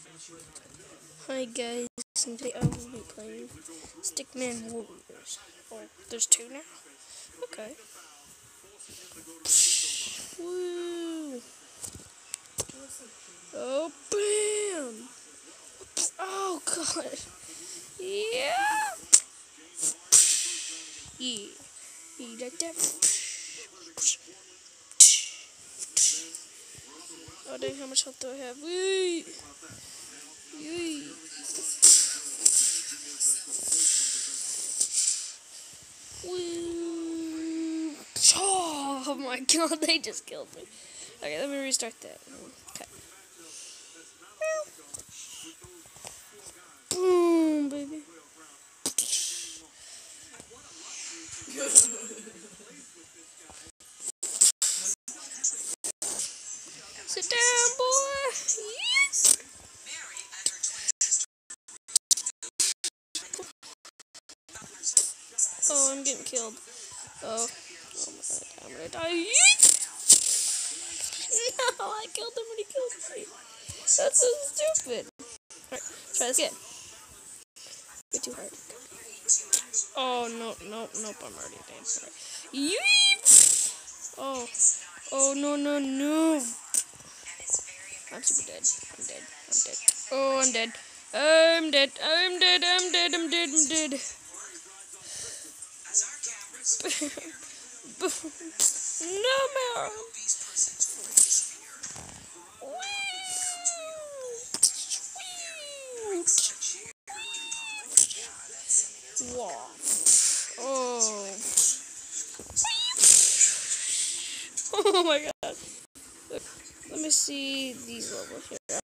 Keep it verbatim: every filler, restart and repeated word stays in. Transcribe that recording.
Hi guys, and today I will be playing Stickman Warriors. Oh, there's two now? Okay. Woo! Oh, bam! Oh, God. Yeah! Yeah. You like that? Oh, dang, how much health do I have? Wee! Wee! Woo! Oh my God, they just killed me. Okay, let me restart that. Okay. Boom, baby. Sit down, boy. Yes. Oh, I'm getting killed. Oh, oh my God, I'm gonna die. Yes. No, I killed him and he killed me. That's so stupid. Alright, try this again. Way too hard. Oh, no, no, nope, I'm already dead. Right. Yeet! Oh, oh, no, no, no. I'm super dead. I'm dead. I'm dead. Oh, I'm dead. I'm dead. I'm dead. I'm dead. I'm dead. I'm dead. No more. Wow. Oh. Oh my God. Look, let me see these levels here.